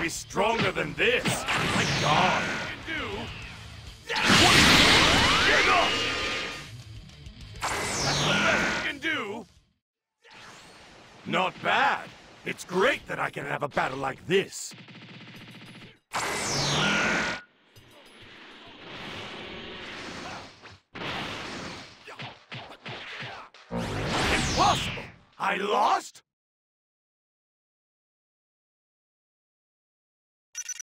be stronger than this. My God. Get off! That's the best you can do. Not bad. It's great that I can have a battle like this. Impossible! I lost?